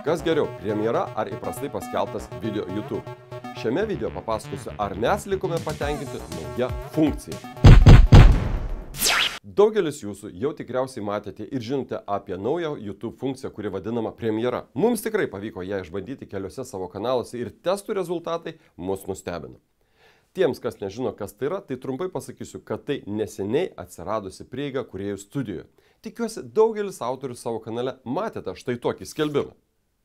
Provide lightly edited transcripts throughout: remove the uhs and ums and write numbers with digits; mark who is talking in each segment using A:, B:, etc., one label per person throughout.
A: Kas geriau, Premiera ar įprastai paskelbtas video YouTube? Šiame video papasakosiu, ar mes likome patenkinti nauja funkcija. Daugelis jūsų jau tikriausiai matėte ir žinote apie naują YouTube funkciją, kuri vadinama Premiera. Mums tikrai pavyko ją išbandyti keliose savo kanaluose ir testų rezultatai mus nustebino. Tiems, kas nežino, kas tai yra, tai trumpai pasakysiu, kad tai neseniai atsiradusi prieiga kūrėjų studijoje. Tikiuosi, daugelis autorių savo kanale matėte štai tokį skelbimą.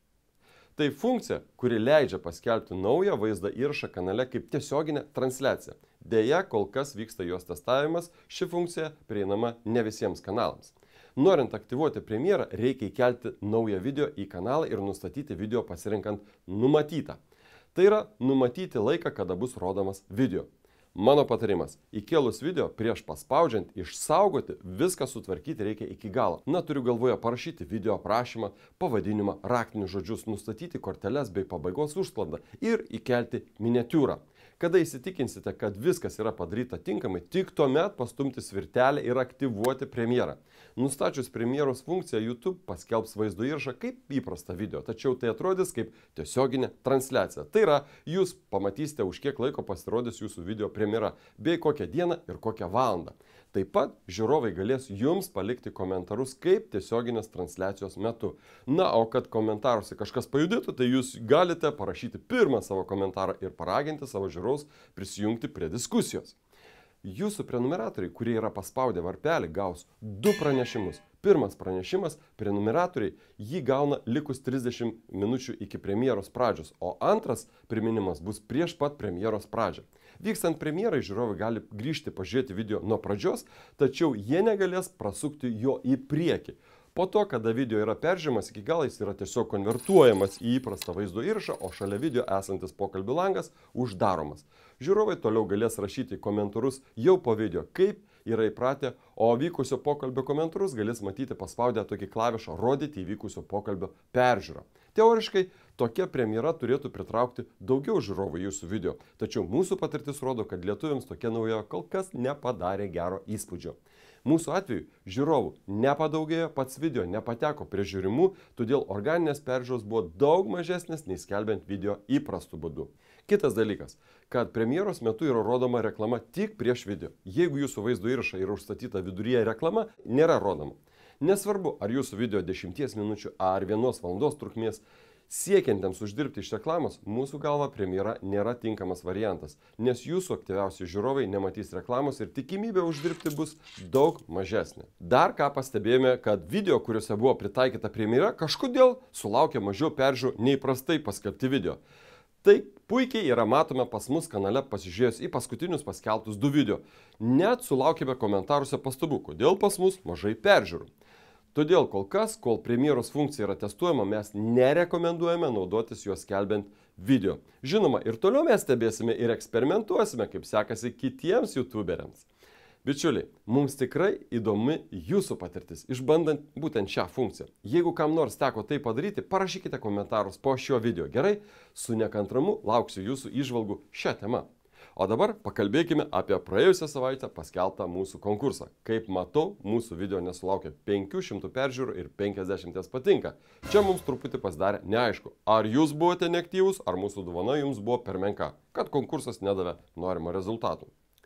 A: Tai funkcija, kuri leidžia paskelbti naują vaizdą įrašą kanale kaip tiesioginę transliaciją. Deja, kol kas vyksta jos testavimas, ši funkcija prieinama ne visiems kanalams. Norint aktyvuoti Premierą, reikia įkelti naują video į kanalą ir nustatyti video pasirinkant numatytą. Tai yra numatyti laiką, kada bus rodomas video. Mano patarimas, įkėlus video prieš paspaudžiant išsaugoti, viską sutvarkyti reikia iki galo. Na, turiu galvoje parašyti video aprašymą, pavadinimą, raktinius žodžius, nustatyti korteles bei pabaigos užsklandą ir įkelti miniatiūrą. Kada įsitikinsite, kad viskas yra padaryta tinkamai, tik tuomet pastumti svirtelę ir aktyvuoti Premierą. Nustačius Premieros funkciją, YouTube paskelbs vaizdo įrašą kaip įprastą video, tačiau tai atrodys kaip tiesioginė transliacija. Tai yra, jūs pamatysite, už kiek laiko pasirodys jūsų video Premiera, bei kokią dieną ir kokią valandą. Taip pat žiūrovai galės jums palikti komentarus kaip tiesioginės transliacijos metu. Na, o kad komentaruose kažkas pajudėtų, tai jūs galite parašyti pirmą savo komentarą ir paraginti savo žiūrovus prisijungti prie diskusijos. Jūsų prenumeratoriai, kurie yra paspaudę varpelį, gaus 2 pranešimus. Pirmas pranešimas, prenumeratoriai jį gauna likus 30 minučių iki Premieros pradžios, o antras priminimas bus prieš pat Premieros pradžią. Vykstant Premierai, žiūrovai gali grįžti pažiūrėti video nuo pradžios, tačiau jie negalės prasukti jo į priekį. Po to, kada video yra peržiūrimas iki galo, jis yra tiesiog konvertuojamas į įprastą vaizdo įrašą, o šalia video esantis pokalbių langas uždaromas. Žiūrovai toliau galės rašyti komentarus jau po video, kaip yra įpratę, o vykusio pokalbio komentarus galės matyti paspaudę tokį klavišą rodyti įvykusio pokalbio peržiūrą. Teoriškai, tokia Premiera turėtų pritraukti daugiau žiūrovų jūsų video, tačiau mūsų patirtis rodo, kad lietuviams tokia nauja kol kas nepadarė gero įspūdžio. Mūsų atveju žiūrovų nepadaugėjo, pats video nepateko prie žiūrimų, todėl organinės peržiūros buvo daug mažesnės nei skelbiant video įprastų būdų. Kitas dalykas, kad Premieros metu yra rodoma reklama tik prieš video. Jeigu jūsų vaizdo įrašą yra užstatyta viduryje reklama, nėra rodoma. Nesvarbu, ar jūsų video 10 minučių ar 1 valandos trukmės, siekiantiems uždirbti iš reklamos, mūsų galva Premiera nėra tinkamas variantas, nes jūsų aktyviausi žiūrovai nematys reklamos ir tikimybė uždirbti bus daug mažesnė. Dar ką pastebėjome, kad video, kuriuose buvo pritaikyta Premiera, kažkodėl sulaukė mažiau peržiūrų nei prastai paskelbti video. Tai puikiai yra matome pas mus kanale pasižiūrėjus į paskutinius paskelbtus 2 video. Net sulaukėme komentaruose pastabų, kodėl pas mus mažai peržiūrų. Todėl kol kas, kol Premieros funkcija yra testuojama, mes nerekomenduojame naudotis juos skelbiant video. Žinoma, ir toliau mes stebėsime ir eksperimentuosime, kaip sekasi kitiems youtuberiams. Bičiuliai, mums tikrai įdomi jūsų patirtis, išbandant būtent šią funkciją. Jeigu kam nors teko tai padaryti, parašykite komentarus po šio video. Gerai, su nekantramu lauksiu jūsų įžvalgų šią temą. O dabar pakalbėkime apie praėjusią savaitę paskelbtą mūsų konkursą. Kaip matau, mūsų video nesulaukė 500 peržiūrų ir 50 patinka. Čia mums truputį pasidarė neaišku, ar jūs buvote neaktyvūs, ar mūsų dovana jums buvo per menka, kad konkursas nedavė norimo rezultatų.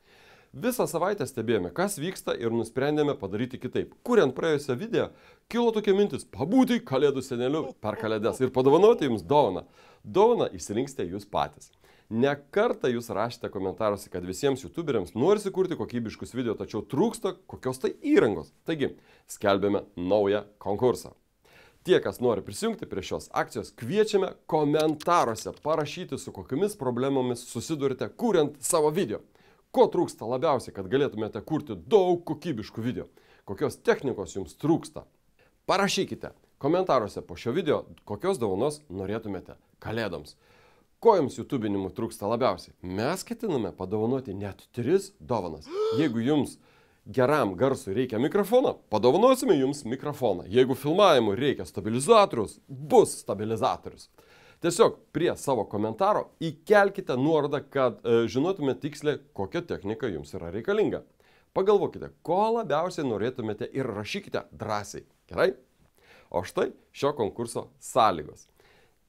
A: Visą savaitę stebėjome, kas vyksta ir nusprendėme padaryti kitaip. Kuriant praėjusią video, kilo tokia mintis pabūti kalėdų seneliu per kalėdas ir padovanoti jums dovaną. Dovaną išsirinksite jūs patys. Ne kartą jūs rašėte komentaruose, kad visiems youtuberiams norisi kurti kokybiškus video, tačiau trūksta kokios tai įrangos. Taigi, skelbėme naują konkursą. Tie, kas nori prisijungti prie šios akcijos, kviečiame komentaruose parašyti, su kokiamis problemomis susidurite kuriant savo video. Ko trūksta labiausiai, kad galėtumėte kurti daug kokybiškų video? Kokios technikos jums trūksta? Parašykite komentaruose po šio video, kokios dovanos norėtumėte kalėdoms. Ko jums YouTube'inimu trūksta labiausiai? Mes ketiname padovanoti net 3 dovanas. Jeigu jums geram garsui reikia mikrofono, padovanosime jums mikrofoną. Jeigu filmavimui reikia stabilizatorius, bus stabilizatorius. Tiesiog prie savo komentaro įkelkite nuorodą, kad žinotumėte tiksliai, kokia technika jums yra reikalinga. Pagalvokite, ko labiausiai norėtumėte ir rašykite drąsiai. Gerai? O štai šio konkurso sąlygos.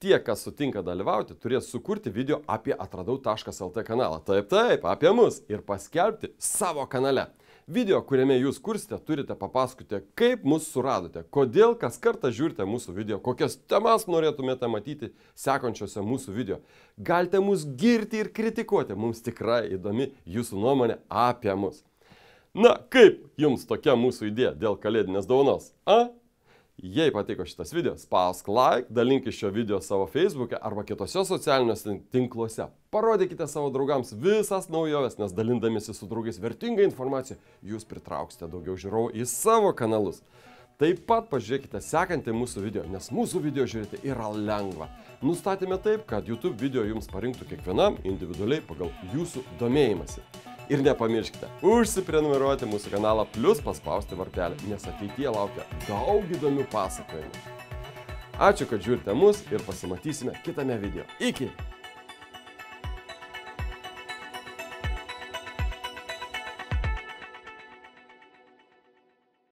A: Tie, kas sutinka dalyvauti, turės sukurti video apie atradau.lt kanalą. Taip, apie mus ir paskelbti savo kanale. Video, kuriame jūs kursite, turite papasakoti, kaip mus suradote, kodėl kas kartą žiūrite mūsų video, kokias temas norėtumėte matyti sekančiose mūsų video. Galite mus girti ir kritikuoti, mums tikrai įdomi jūsų nuomonė apie mus. Na, kaip jums tokia mūsų idėja dėl kalėdinės dovanos? Jei patiko šitas video, spausk like, dalinkite šio video savo Facebook'e arba kitose socialiniuose tinkluose. Parodykite savo draugams visas naujoves, nes dalindamiesi su draugais vertingą informaciją, jūs pritrauksite daugiau žiūrovų į savo kanalus. Taip pat pažiūrėkite sekantį mūsų video, nes mūsų video žiūrėti yra lengva. Nustatėme taip, kad YouTube video jums parinktų kiekvienam individualiai pagal jūsų domėjimąsi. Ir nepamirškite užsiprenumeruoti mūsų kanalą plus paspausti varpelį, nes ateityje laukia daug įdomių pasakojimų. Ačiū, kad žiūrite mus ir pasimatysime kitame video. Iki!